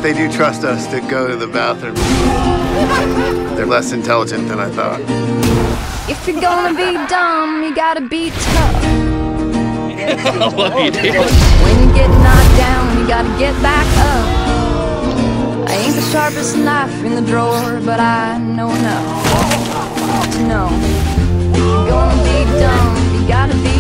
they do trust us to go to the bathroom. They're less intelligent than I thought. If you're gonna be dumb, you gotta be tough. I love you, dude. When you get knocked down, you gotta get back up. I ain't the sharpest knife in the drawer, but I know enough to know. If you're gonna be dumb, you gotta be